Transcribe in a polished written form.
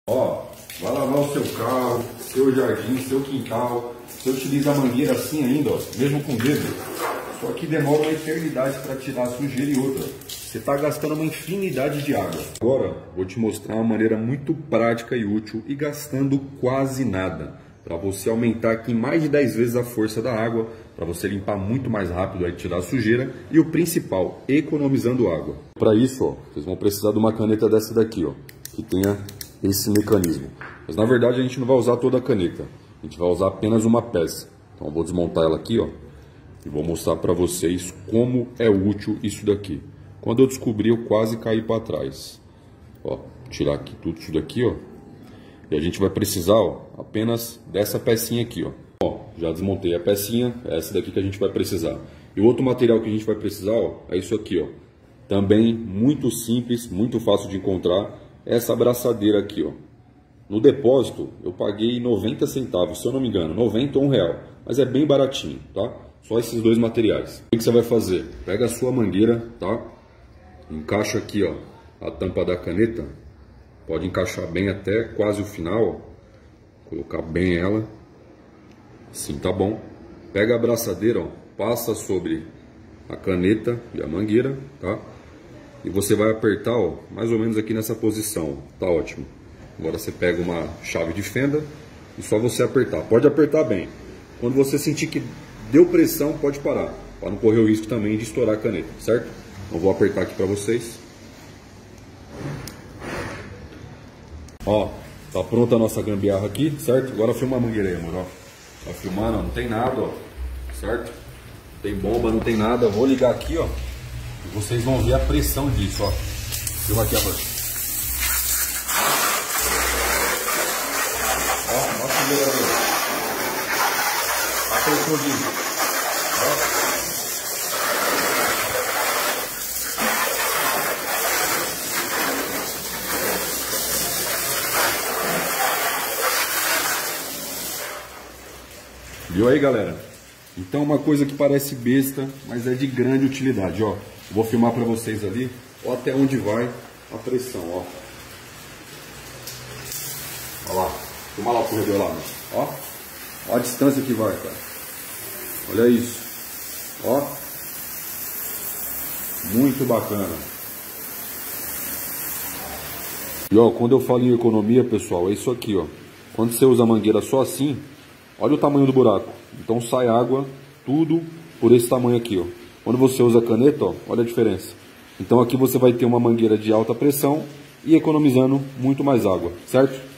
Ó, vai lavar o seu carro, seu jardim, seu quintal. Você utiliza a mangueira assim ainda, ó, mesmo com o dedo. Só que demora uma eternidade para tirar a sujeira e outra. Você está gastando uma infinidade de água. Agora, vou te mostrar uma maneira muito prática e útil e gastando quase nada. Para você aumentar aqui mais de 10 vezes a força da água, para você limpar muito mais rápido e tirar a sujeira. E o principal, economizando água. Para isso, ó, vocês vão precisar de uma caneta dessa daqui, ó, que tenha esse mecanismo. Mas na verdade a gente não vai usar toda a caneta. A gente vai usar apenas uma peça. Então eu vou desmontar ela aqui, ó, e vou mostrar para vocês como é útil isso daqui. Quando eu descobri, eu quase caí para trás. Ó, tirar aqui tudo isso daqui, ó. E a gente vai precisar, ó, apenas dessa pecinha aqui, ó. Ó, já desmontei a pecinha, é essa daqui que a gente vai precisar. E o outro material que a gente vai precisar, ó, é isso aqui, ó. Também muito simples, muito fácil de encontrar. Essa abraçadeira aqui, ó. No depósito eu paguei 90 centavos, se eu não me engano, 90 ou R$1, mas é bem baratinho, tá? Só esses dois materiais. O que você vai fazer? Pega a sua mangueira, tá? Encaixa aqui, ó, a tampa da caneta. Pode encaixar bem até quase o final, ó. Colocar bem ela. Assim tá bom. Pega a abraçadeira, ó, passa sobre a caneta e a mangueira, tá? E você vai apertar, ó, mais ou menos aqui nessa posição, tá ótimo. Agora você pega uma chave de fenda e só você apertar. Pode apertar bem. Quando você sentir que deu pressão, pode parar, para não correr o risco também de estourar a caneta, certo? Então vou apertar aqui para vocês. Ó, tá pronta a nossa gambiarra aqui, certo? Agora filma a mangueira aí, amor, ó. Tá filmando, ó, não tem nada, ó, certo? Não tem bomba, não tem nada. Vou ligar aqui, ó. E vocês vão ver a pressão disso, ó. Filma aqui, amor. Ó, nossa gerador. A pressão disso. Ó. Viu aí, galera? Então uma coisa que parece besta, mas é de grande utilidade, ó. Vou filmar para vocês ali, ó, até onde vai a pressão, ó. Olha lá, filma lá o corredor lá, ó. Ó a distância que vai, cara. Olha isso, ó. Muito bacana. E ó, quando eu falo em economia, pessoal, é isso aqui, ó. Quando você usa a mangueira só assim, olha o tamanho do buraco. Então sai água, tudo por esse tamanho aqui, ó. Quando você usa a caneta, ó, olha a diferença. Então aqui você vai ter uma mangueira de alta pressão e economizando muito mais água, certo?